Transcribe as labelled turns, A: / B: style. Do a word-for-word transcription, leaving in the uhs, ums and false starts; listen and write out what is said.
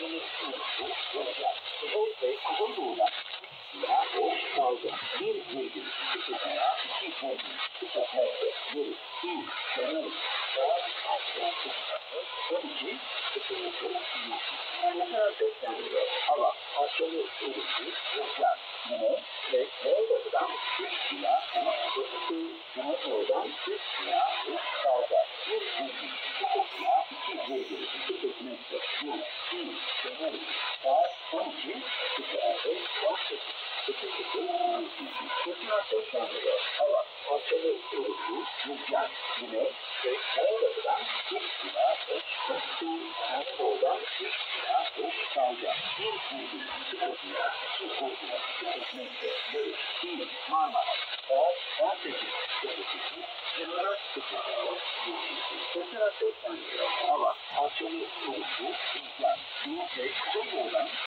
A: akşamı soğuktu, olacak. Kuzey ve kuzeydoğudan yağmur dalga bir virgül sıfır veya iki virgül sıfır metre bölü bir şenol saat altı on iki sıfır sıfır bekleniyor. Hava akşamı soğuktu, rüzgar güney ve güneydoğudan üç ila üç batı güneydoğudan üç ila üç dalga bir virgül sıfır ila iki virgül sıfır metre bölü bir şenol saat on iki sıfır beş on sekiz sıfır sıfır fırtına bekleniyor. Hava akşamı soğuktu, rüzgar güney ve güneydoğudan üç ila beş batı güneydoğudan üç ila üç dalga bir virgül sıfır ila iki virgül sıfır metre bölü bir Marmara saat on sekiz sıfır sıfır yirmi sıfır fırtına bekleniyor. Hava akşamı soğuktu, rüzgar güney ve kuzeydoğudan